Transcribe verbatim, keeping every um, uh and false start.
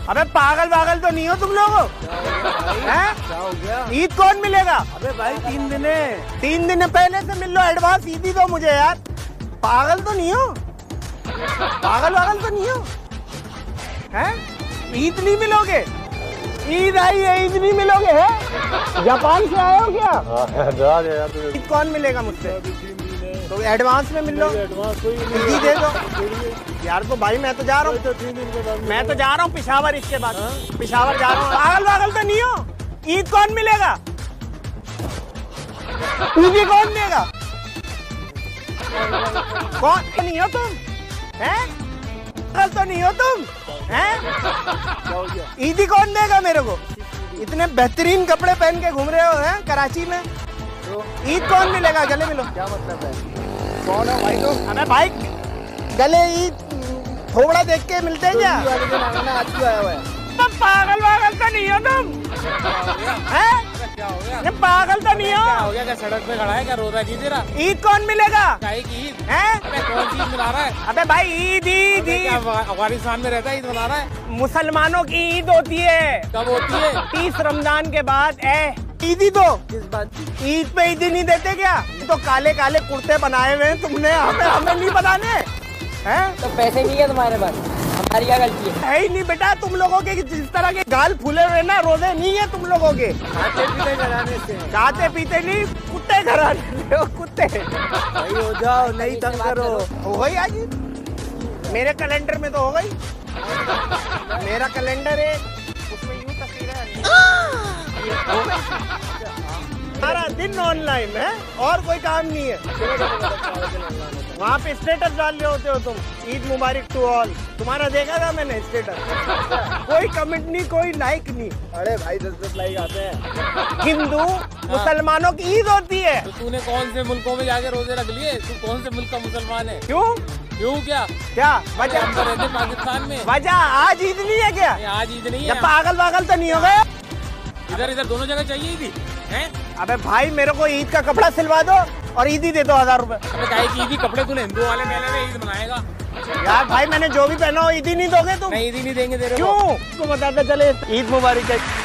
अबे पागल पागल तो नहीं हो तुम लोग? क्या हो गया? ईद कौन मिलेगा? अबे भाई तीन दिन है। तीन दिन पहले से मिल लो, एडवांस ईद ही दो मुझे यार। पागल तो नहीं हो? पागल पागल तो नहीं हो? हैं? ईद नहीं मिलोगे? ईद आई है, ईद नहीं मिलोगे? है जापान से आए हो क्या? ईद कौन मिलेगा मुझसे? तो एडवांस में मिल लो, ईदी दे दो यार। तो भाई मैं तो जा रहा हूँ, मैं तो जा रहा हूँ पिशावर। इसके बाद पिशावर जा रहा हूँ। पागल पागल तो नहीं हो? ईद कौन मिलेगा? ईदी कौन देगा? कौन नहीं हो तुम? हैं? पागल तो नहीं हो तुम? हैं? ईदी कौन देगा मेरे को? इतने बेहतरीन कपड़े पहन के घूम रहे हो हैं कराची में, ईद कौन मिलेगा? गले मिलो। क्या मतलब है? कौन है भाई? तो अबे भाई गले ईद थोड़ा देख के मिलते हैं क्या? आज क्यों आया हुआ है? तो पागल पागल तो नहीं हो तुम? हैं? क्या हो गया? ये पागल तो नहीं हो? क्या हो गया? क्या सड़क पे खड़ा है? क्या रो रहा है? तेरा ईद कौन मिलेगा? काहे की ईद? हैं? अबे कौन सी ईद मना रहा है? अबे भाई ईद ईद ईद अफगानिस्तान में रहता है, ईद मना रहा है? मुसलमानों की ईद होती है। कब होती है? तीस रमजान के बाद। ए ईदी दो। किस बात की? ईद पे ईदी नहीं देते क्या? तो काले काले कुर्ते बनाए हुए हैं तुमने, हमें हमें नहीं बताने हैं? तो पैसे नहीं है तुम्हारे पास, हमारी क्या गलती है? है ही नहीं बेटा तुम लोगों के। जिस तरह के गाल फूले हुए ना, रोजे नहीं है तुम लोगों के। खाते पीते घराने से। खाते पीते नहीं, कुत्ते घराने हो कुत्ते। भाई हो जाओ, नहीं तंग करो। हो गई आज मेरे कैलेंडर में तो हो गई। मेरा कैलेंडर है, उसमें यूं तस्वीरें हो गई। सारा दिन ऑनलाइन है और कोई काम नहीं है। वहाँ पे स्टेटस डाल रहे होते हो तुम, ईद मुबारक टू ऑल। तुम्हारा देखा था मैंने स्टेटस, कोई कमेंट नहीं, कोई लाइक नहीं। अरे भाई दस दस लाइक आते हैं। हिंदू मुसलमानों की ईद होती है। तो तूने कौन से मुल्कों में जाके रोजे रख लिए? तू कौन से मुल्क का मुसलमान है? क्यों क्यों? क्या क्या वजह? हम तो रहते पाकिस्तान में। वजह आज ईद नहीं है क्या? आज ईद नहीं है। पागल पागल तो नहीं हो गए? इधर इधर दोनों जगह चाहिए ईद हैं? अबे भाई मेरे को ईद का कपड़ा सिलवा दो और ईद ही दे दो हजार रुपए। अबे काहे की ईदी? कपड़े तूने हिंदू वाले पहने हुए, ईद मनाएगा? यार भाई मैंने जो भी पहना हो ईद ही नहीं दोगे तुम? नहीं, ईद ही नहीं देंगे तेरे को। क्यों? को बताते चले ईद मुबारक है।